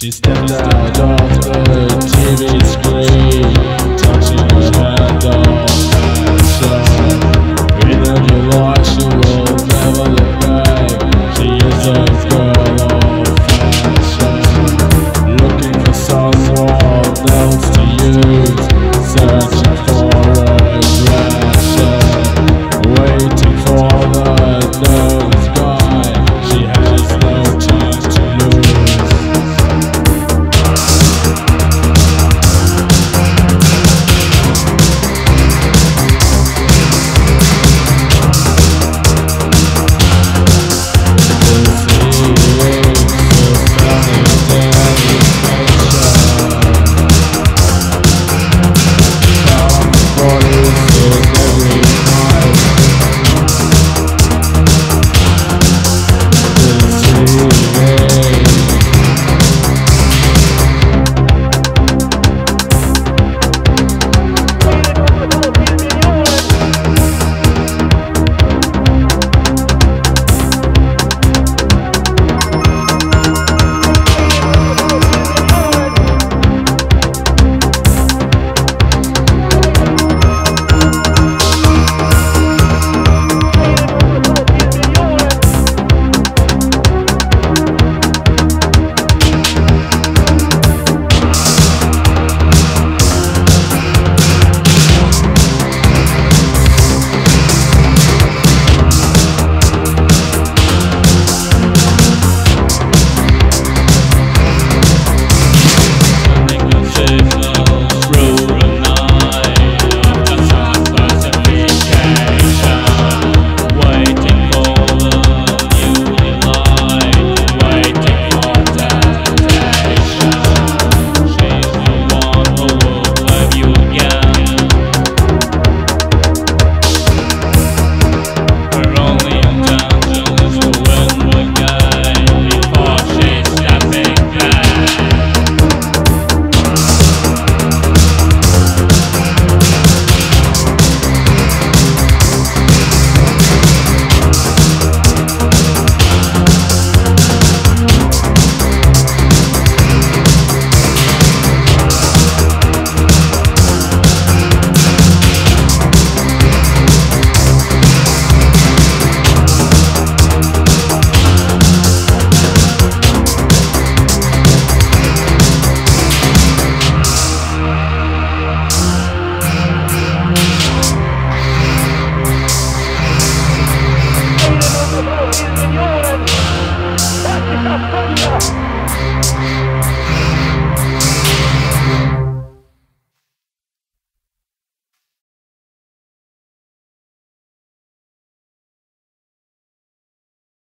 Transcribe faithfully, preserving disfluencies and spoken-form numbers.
She stepped out of the T V screen, touching her hand on fashion. In a new life she will never look back. She is a girl of fashion, looking for someone else to use, searching for aggression, waiting for the nervous guy. She has no chance to lose. Hey